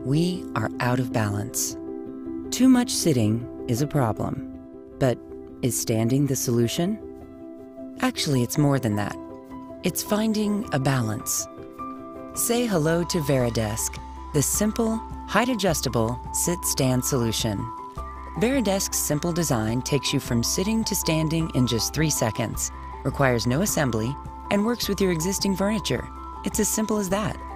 we are out of balance. Too much sitting is a problem, but is standing the solution? Actually, it's more than that. It's finding a balance. Say hello to Varidesk, the simple, height-adjustable sit-stand solution. Varidesk's simple design takes you from sitting to standing in just 3 seconds, requires no assembly, and works with your existing furniture. It's as simple as that.